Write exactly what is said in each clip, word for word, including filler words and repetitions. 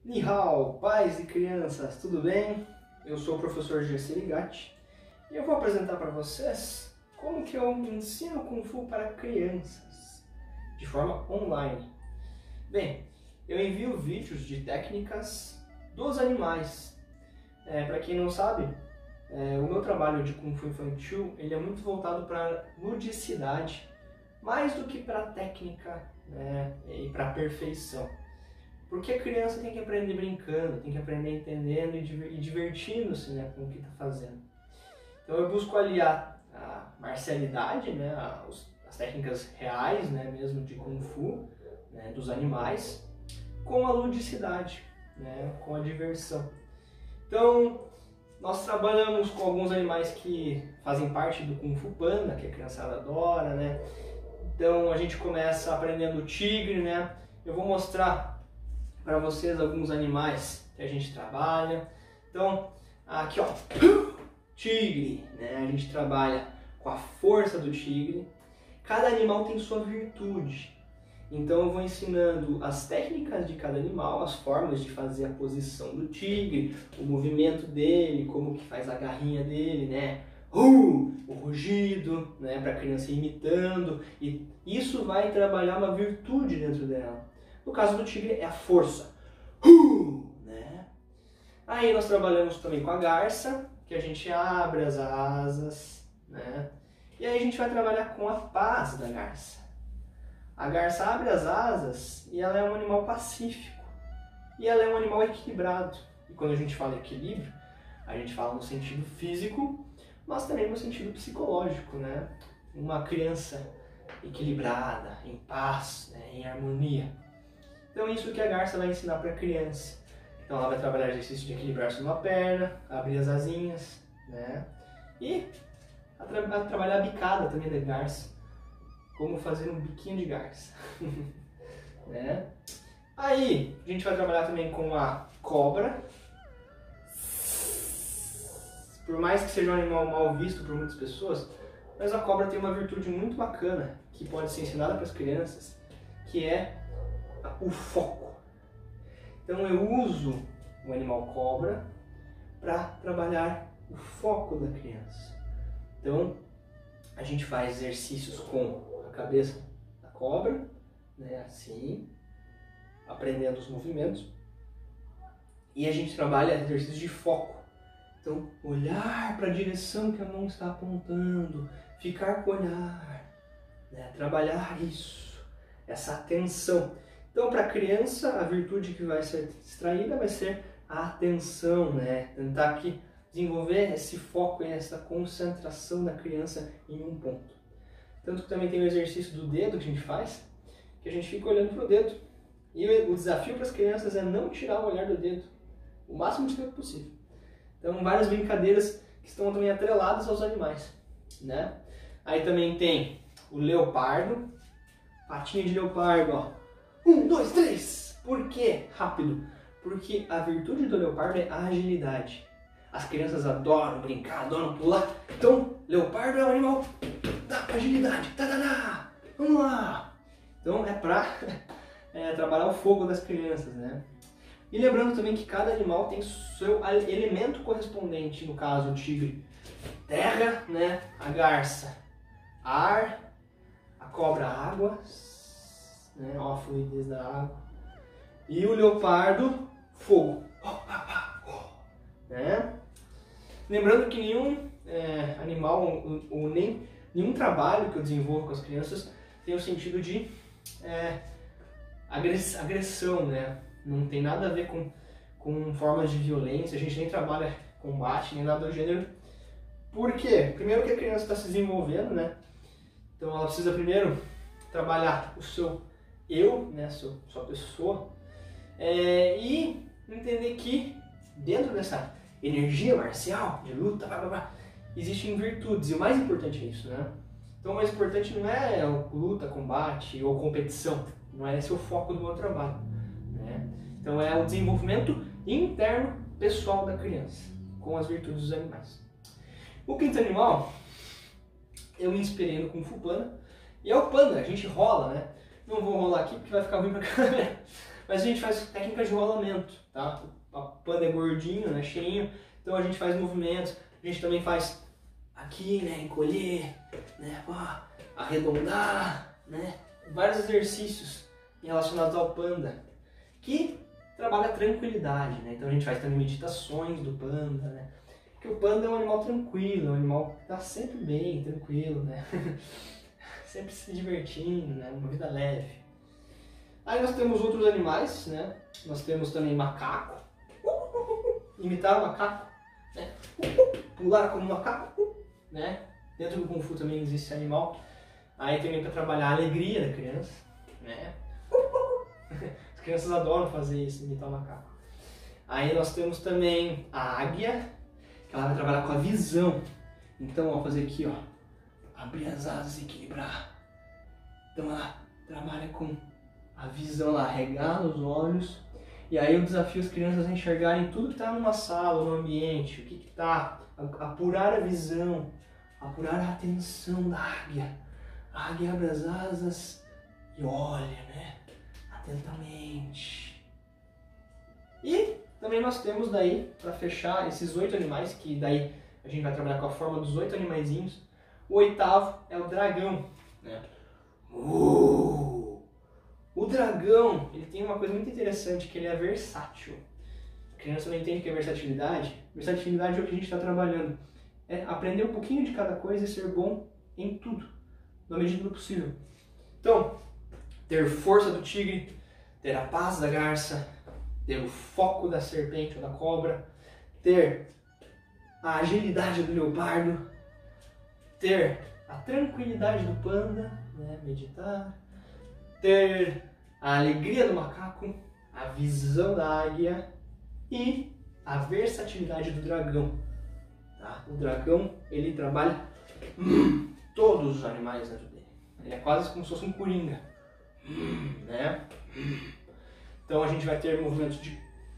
Ni hao, pais e crianças, tudo bem? Eu sou o professor Gerson Ligatti e eu vou apresentar para vocês como que eu ensino Kung Fu para crianças de forma online. Bem, eu envio vídeos de técnicas dos animais. É, para quem não sabe, é, o meu trabalho de Kung Fu infantil ele é muito voltado para ludicidade, mais do que para técnica, né, e para perfeição. Porque a criança tem que aprender brincando, tem que aprender entendendo e divertindo-se, né, com o que está fazendo. Então eu busco aliar a marcialidade, né, as técnicas reais, né, mesmo de Kung Fu, né, dos animais, com a ludicidade, né, com a diversão. Então nós trabalhamos com alguns animais que fazem parte do Kung Fu Panda, que a criançada adora, né? Então a gente começa aprendendo o tigre, né? Eu vou mostrar para vocês alguns animais que a gente trabalha. Então, aqui ó, tigre, né? A gente trabalha com a força do tigre. Cada animal tem sua virtude. Então eu vou ensinando as técnicas de cada animal, as formas de fazer a posição do tigre, o movimento dele, como que faz a garrinha dele, né? Uh, o rugido, né? Para a criança ir imitando. E isso vai trabalhar uma virtude dentro dela. No caso do tigre é a força. Uh, né? Aí nós trabalhamos também com a garça, que a gente abre as asas, né? E aí a gente vai trabalhar com a paz da garça. A garça abre as asas e ela é um animal pacífico. E ela é um animal equilibrado. E quando a gente fala equilíbrio, a gente fala no sentido físico, mas também no sentido psicológico, né? Uma criança equilibrada, em paz, né? Em harmonia. Então isso que a garça vai ensinar para a criança. Então ela vai trabalhar exercício de equilibrar-se numa perna, abrir as asinhas, né? E a tra a trabalhar a bicada também da garça. Como fazer um biquinho de garça. Né? Aí a gente vai trabalhar também com a cobra. Por mais que seja um animal mal visto por muitas pessoas, mas a cobra tem uma virtude muito bacana que pode ser ensinada para as crianças, que é o foco. Então eu uso o animal cobra para trabalhar o foco da criança. Então a gente faz exercícios com a cabeça da cobra, né, assim, aprendendo os movimentos. E a gente trabalha exercícios de foco. Então, olhar para a direção que a mão está apontando, ficar com o olhar, né, trabalhar isso, essa atenção. Então, para a criança, a virtude que vai ser extraída vai ser a atenção, né, tentar aqui desenvolver esse foco e essa concentração da criança em um ponto. Tanto que também tem o exercício do dedo que a gente faz, que a gente fica olhando para o dedo. E o desafio para as crianças é não tirar o olhar do dedo, o máximo de tempo possível. Então, várias brincadeiras que estão também atreladas aos animais, né? Aí também tem o leopardo, patinha de leopardo, ó. Um, dois, três! Por quê? Rápido. Porque a virtude do leopardo é a agilidade. As crianças adoram brincar, adoram pular. Então, leopardo é um animal da agilidade. Tadadá! Vamos lá! Então, é para é, trabalhar o fogo das crianças, né? E lembrando também que cada animal tem seu elemento correspondente. No caso, o tigre, terra, né? A garça, ar. A cobra, água. Né? Ó, a fluidez da água. E o leopardo, fogo. Né? Lembrando que nenhum é, animal ou, ou nem nenhum trabalho que eu desenvolvo com as crianças tem o sentido de é, agressão, né? Não tem nada a ver com, com formas de violência, a gente nem trabalha combate, nem nada do gênero. Por quê? Primeiro que a criança está se desenvolvendo, né? Então ela precisa primeiro trabalhar o seu eu, né? Sua, sua pessoa, é, e entender que dentro dessa energia marcial, de luta, blá, blá, blá, existem virtudes, e o mais importante é isso, né? Então o mais importante não é luta, combate ou competição, não é esse o foco do meu trabalho, né? Então é o desenvolvimento interno pessoal da criança, com as virtudes dos animais. O quinto animal, eu me inspirei no Kung Fu Panda, e é o panda, a gente rola, né? Não vou rolar aqui porque vai ficar ruim pra câmera, Mas a gente faz técnicas de rolamento, tá? O panda é gordinho, né, cheinho, então a gente faz movimentos, a gente também faz aqui, né, encolher, né, pá, arredondar, né, vários exercícios relacionados ao panda, que trabalha a tranquilidade, né, então a gente faz também meditações do panda, né, porque o panda é um animal tranquilo, é um animal que está sempre bem, tranquilo, né, sempre se divertindo, né, uma vida leve. Aí nós temos outros animais, né, nós temos também macaco, imitar o macaco, né, pular como macaco, né, dentro do Kung Fu também existe esse animal, aí também para trabalhar a alegria da criança, né, as crianças adoram fazer isso, imitar o macaco. Aí nós temos também a águia, que ela vai trabalhar com a visão, então ó, fazer aqui, ó, abrir as asas e equilibrar, então ela trabalha com a visão lá, regala os olhos, e aí eu desafio as crianças a enxergarem tudo que está numa sala, no ambiente, o que está, apurar a visão, apurar a atenção da águia. A águia abre as asas e olha, né, atentamente. E também nós temos daí, para fechar esses oito animais, que daí a gente vai trabalhar com a forma dos oito animaizinhos, o oitavo é o dragão, né? Uh! O dragão, ele tem uma coisa muito interessante, que ele é versátil. A criança não entende o que é versatilidade. Versatilidade é o que a gente está trabalhando. É aprender um pouquinho de cada coisa e ser bom em tudo, na medida do possível. Então, ter força do tigre, ter a paz da garça, ter o foco da serpente ou da cobra, ter a agilidade do leopardo, ter a tranquilidade do panda, né, meditar, ter a alegria do macaco, a visão da águia e a versatilidade do dragão. Tá? O dragão, ele trabalha hum, todos os animais dentro dele. Ele é quase como se fosse um coringa. Hum, né? Hum. Então a gente vai ter movimentos de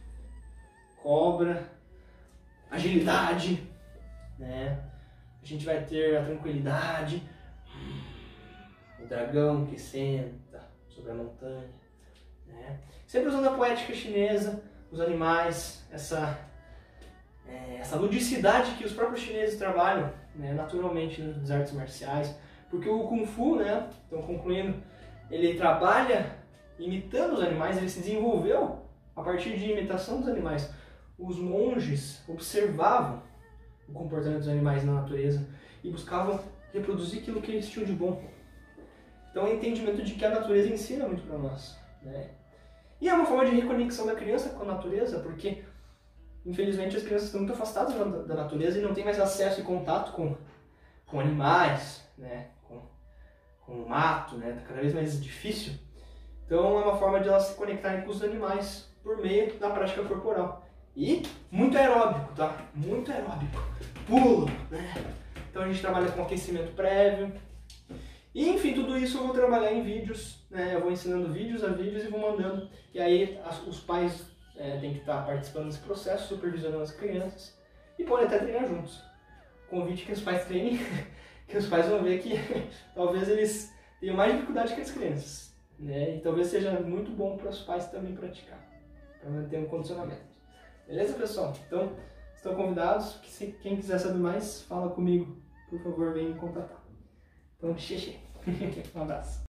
cobra, agilidade, né? A gente vai ter a tranquilidade, hum, o dragão que senta sobre a montanha, né? Sempre usando a poética chinesa, os animais, essa, é, essa ludicidade que os próprios chineses trabalham, né, naturalmente nas artes marciais, porque o Kung Fu, né, então concluindo, ele trabalha imitando os animais, ele se desenvolveu a partir de imitação dos animais. Os monges observavam o comportamento dos animais na natureza e buscavam reproduzir aquilo que eles tinham de bom. Então é o entendimento de que a natureza ensina muito para nós, né? E é uma forma de reconexão da criança com a natureza, porque infelizmente as crianças estão muito afastadas da, da natureza e não têm mais acesso e contato com, com animais, né? com, com o mato, né? Tá cada vez mais difícil. Então é uma forma de elas se conectarem com os animais por meio da prática corporal. E muito aeróbico, tá? Muito aeróbico. Pulo, né? Então a gente trabalha com aquecimento prévio. E enfim, tudo isso eu vou trabalhar em vídeos, né? Eu vou ensinando vídeos a vídeos e vou mandando. E aí as, os pais é, têm que estar participando desse processo, supervisionando as crianças. E podem até treinar juntos. Convite que os pais treinem, que os pais vão ver que talvez eles tenham mais dificuldade que as crianças, né? E talvez seja muito bom para os pais também praticar, para manter um condicionamento. Beleza, pessoal? Então, estão convidados. Se quem quiser saber mais, fala comigo. Por favor, venha me contatar. Então, xixi. Um abraço.